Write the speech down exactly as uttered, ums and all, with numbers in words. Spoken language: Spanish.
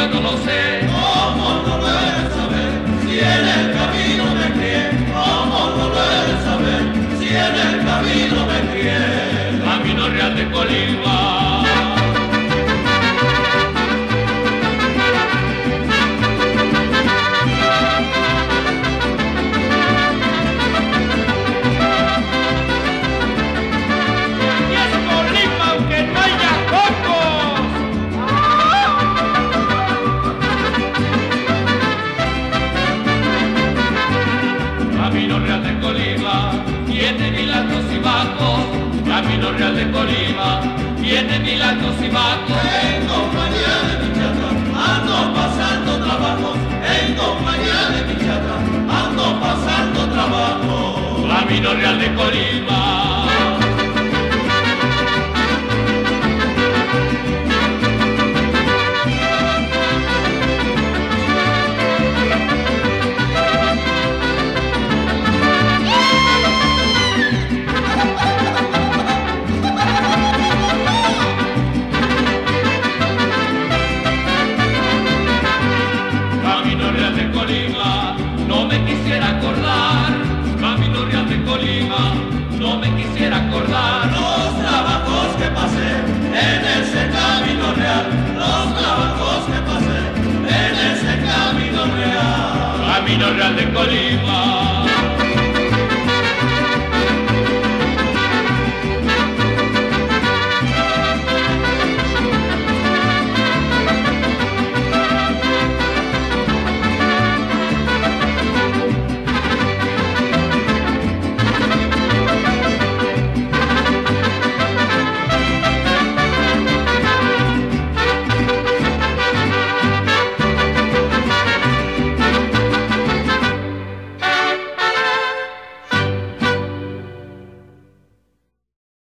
yo no lo sé. ¿Cómo no lo he de saber si en el camino me crié? ¿Cómo no lo he de saber si en el camino me crié? Camino Real de Colima. Camino Real de Colima, siete mil altos y bajos. Camino Real de Colima, siete mil altos y bajos. En compañía de mi chata ando pasando trabajo. En compañía de mi chata ando pasando trabajo. Camino Real de Colima.